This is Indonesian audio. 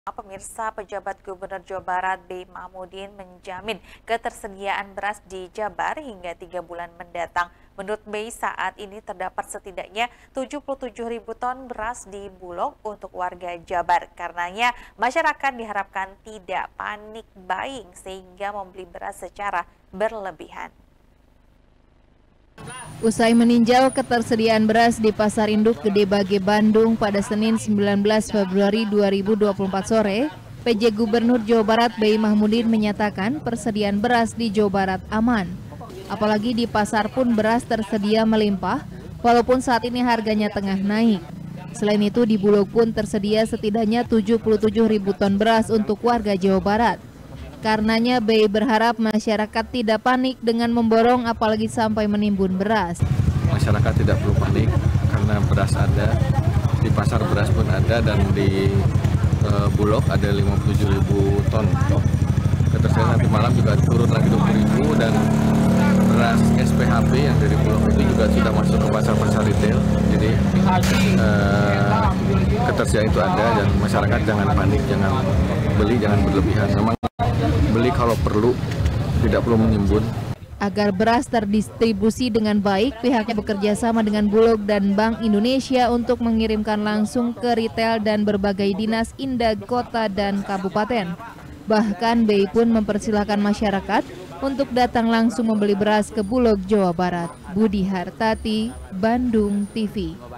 Pemirsa, pejabat Gubernur Jawa Barat B. Mahmudin menjamin ketersediaan beras di Jabar hingga 3 bulan mendatang. Menurut B, saat ini terdapat setidaknya 77.000 ton beras di Bulog untuk warga Jabar. Karenanya, masyarakat diharapkan tidak panik buying sehingga membeli beras secara berlebihan. Usai meninjau ketersediaan beras di Pasar Induk Gede Bage, Bandung pada Senin 19 Februari 2024 sore, PJ Gubernur Jawa Barat B. Mahmudin menyatakan persediaan beras di Jawa Barat aman. Apalagi di pasar pun beras tersedia melimpah, walaupun saat ini harganya tengah naik. Selain itu di Bulog pun tersedia setidaknya 77.000 ton beras untuk warga Jawa Barat. Karenanya BI berharap masyarakat tidak panik dengan memborong apalagi sampai menimbun beras. Masyarakat tidak perlu panik karena beras ada, di pasar beras pun ada dan di Bulog ada 57.000 ton. Ketersediaan nanti malam juga turun lagi 20.000 dan beras SPHP yang dari Bulog itu juga sudah masuk ke pasar-pasar retail. Jadi ketersediaan itu ada dan masyarakat jangan panik, jangan beli, jangan berlebihan. Memang beli kalau perlu, tidak perlu menimbun. Agar beras terdistribusi dengan baik, pihaknya bekerja sama dengan Bulog dan Bank Indonesia untuk mengirimkan langsung ke retail dan berbagai dinas indag kota dan kabupaten. Bahkan BI pun mempersilahkan masyarakat untuk datang langsung membeli beras ke Bulog Jawa Barat. Budi Hartati, Bandung TV.